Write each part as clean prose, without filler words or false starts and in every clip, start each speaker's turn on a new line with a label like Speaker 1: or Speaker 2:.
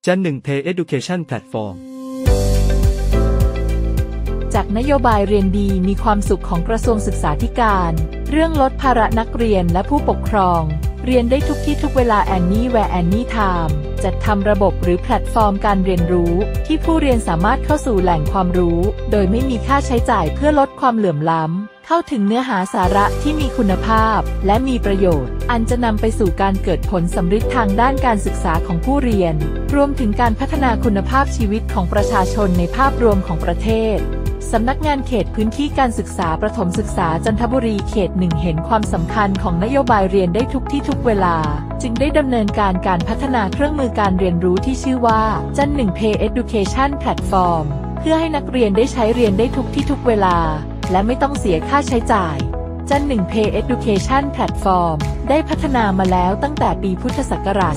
Speaker 1: จันหนึ่ง Pay Education Platform
Speaker 2: จากนโยบายเรียนดีมีความสุขของกระทรวงศึกษาธิการเรื่องลดภาระนักเรียนและผู้ปกครองเรียนได้ทุกที่ทุกเวลา Anywhere Anytime จัดทำระบบหรือแพลตฟอร์มการเรียนรู้ที่ผู้เรียนสามารถเข้าสู่แหล่งความรู้โดยไม่มีค่าใช้จ่ายเพื่อลดความเหลื่อมล้ำเข้าถึงเนื้อหาสาระที่มีคุณภาพและมีประโยชน์อันจะนำไปสู่การเกิดผลสำฤทธิ์ทางด้านการศึกษาของผู้เรียนรวมถึงการพัฒนาคุณภาพชีวิตของประชาชนในภาพรวมของประเทศสำนักงานเขตพื้นที่การศึกษาประถมศึกษาจันทบุรีเขต 1เห็นความสำคัญของนโยบายเรียนได้ทุกที่ทุกเวลาจึงได้ดำเนินการพัฒนาเครื่องมือการเรียนรู้ที่ชื่อว่าจันหนึ่ง Pay Education Platform เพื่อให้นักเรียนได้ใช้เรียนได้ทุกที่ทุกเวลาและไม่ต้องเสียค่าใช้จ่ายจันหนึ่ง Pay Education Platform ได้พัฒนามาแล้วตั้งแต่ปีพุทธศักราช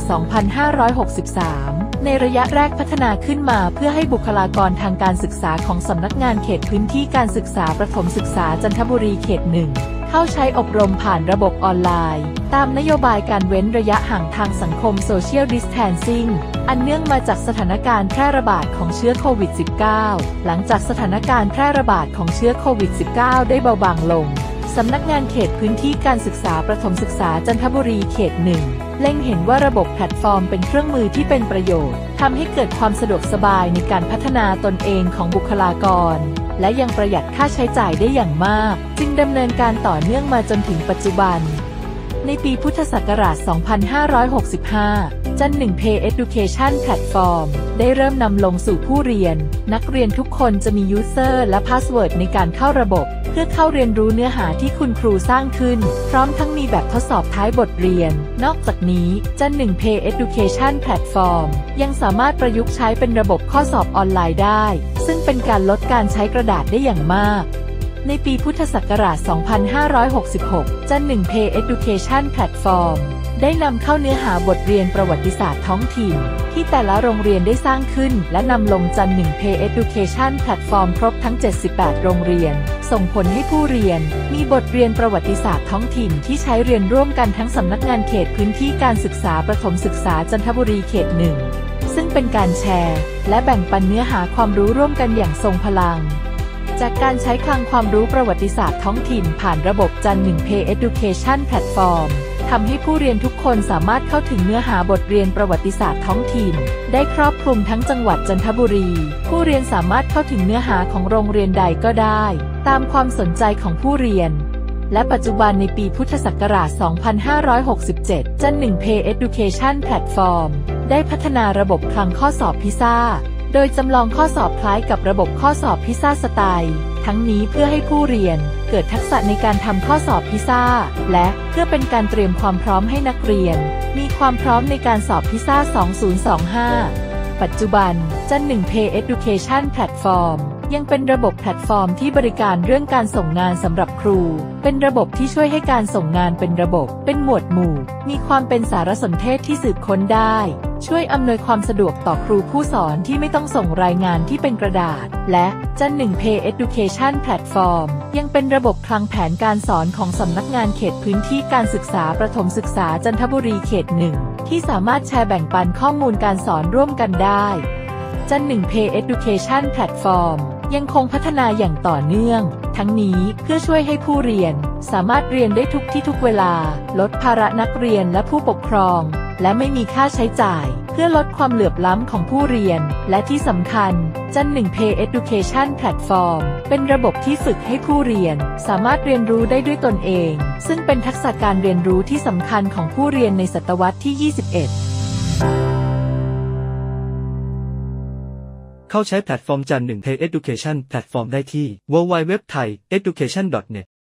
Speaker 2: 2563 ในระยะแรกพัฒนาขึ้นมาเพื่อให้บุคลากรทางการศึกษาของสำนักงานเขตพื้นที่การศึกษาประถมศึกษาจันทบุรีเขต 1 เข้าใช้อบรมผ่านระบบออนไลน์ตามนโยบายการเว้นระยะห่างทางสังคม Social Distancing อันเนื่องมาจากสถานการณ์แพร่ระบาดของเชื้อโควิด -19 หลังจากสถานการณ์แพร่ระบาดของเชื้อโควิด -19 ได้เบาบางลงสำนักงานเขตพื้นที่การศึกษาประถมศึกษาจันทบุรีเขต 1 เล็งเห็นว่าระบบแพลตฟอร์มเป็นเครื่องมือที่เป็นประโยชน์ทำให้เกิดความสะดวกสบายในการพัฒนาตนเองของบุคลากรและยังประหยัดค่าใช้จ่ายได้อย่างมากจึงดำเนินการต่อเนื่องมาจนถึงปัจจุบันในปีพุทธศักราช 2565 จันหนึ่ง Pay Education Platform ได้เริ่มนำลงสู่ผู้เรียนนักเรียนทุกคนจะมี User และ Password ในการเข้าระบบเพื่อเข้าเรียนรู้เนื้อหาที่คุณครูสร้างขึ้นพร้อมทั้งมีแบบทดสอบท้ายบทเรียนนอกจากนี้จันหนึ่ง Pay Education Platform ยังสามารถประยุกต์ใช้เป็นระบบข้อสอบออนไลน์ได้ซึ่งเป็นการลดการใช้กระดาษได้อย่างมากในปีพุทธศักราช 2566 จันหนึ่ง Pay Education Platform ได้นำเข้าเนื้อหาบทเรียนประวัติศาสตร์ท้องถิ่นที่แต่ละโรงเรียนได้สร้างขึ้นและนำลงจันหนึ่ง Pay Education Platform ครบทั้ง 78 โรงเรียนส่งผลให้ผู้เรียนมีบทเรียนประวัติศาสตร์ท้องถิ่นที่ใช้เรียนร่วมกันทั้งสำนักงานเขตพื้นที่การศึกษาประถมศึกษาจันทบุรีเขต 1 ซึ่งเป็นการแชร์และแบ่งปันเนื้อหาความรู้ร่วมกันอย่างทรงพลังจากการใช้คลังความรู้ประวัติศาสตร์ท้องถิ่นผ่านระบบจันหนึ่ง Pay Education Platform ทำให้ผู้เรียนทุกคนสามารถเข้าถึงเนื้อหาบทเรียนประวัติศาสตร์ท้องถิ่นได้ครอบคลุมทั้งจังหวัดจันทบุรีผู้เรียนสามารถเข้าถึงเนื้อหาของโรงเรียนใดก็ได้ตามความสนใจของผู้เรียนและปัจจุบันในปีพุทธศักราช 2567 จันหนึ่ง Pay Education Platform ได้พัฒนาระบบคลังข้อสอบพิซ่าโดยจำลองข้อสอบคล้ายกับระบบข้อสอบพิซ่าสไตล์ทั้งนี้เพื่อให้ผู้เรียนเกิดทักษะในการทำข้อสอบพิซ่าและเพื่อเป็นการเตรียมความพร้อมให้นักเรียนมีความพร้อมในการสอบพิซ่า 2025 ปัจจุบันจันหนึ่ง Pay Education Platform ยังเป็นระบบแพลตฟอร์มที่บริการเรื่องการส่งงานสำหรับครูเป็นระบบที่ช่วยให้การส่งงานเป็นระบบเป็นหมวดหมู่มีความเป็นสารสนเทศที่สืบค้นได้ช่วยอำนวยความสะดวกต่อครูผู้สอนที่ไม่ต้องส่งรายงานที่เป็นกระดาษและจันหนึ่ง Pay Education Platform ยังเป็นระบบคลังแผนการสอนของสำนักงานเขตพื้นที่การศึกษาประถมศึกษาจันทบุรีเขต 1 ที่สามารถแชร์แบ่งปันข้อมูลการสอนร่วมกันได้จันหนึ่ง Pay Education Platform ยังคงพัฒนาอย่างต่อเนื่องทั้งนี้เพื่อช่วยให้ผู้เรียนสามารถเรียนได้ทุกที่ทุกเวลาลดภาระนักเรียนและผู้ปกครองและไม่มีค่าใช้จ่ายเพื่อลดความเหลื่อมล้ำของผู้เรียนและที่สำคัญจันหนึ่ง Pay Education Platform เป็นระบบที่ฝึกให้ผู้เรียนสามารถเรียนรู้ได้ด้วยตนเองซึ่งเป็นทักษะการเรียนรู้ที่สำคัญของผู้เรียนในศตวรรษที่ 21
Speaker 1: เข้าใช้แพลตฟอร์มจันหนึ่ง Pay Education Platform ได้ที่ www.thaiEducation.net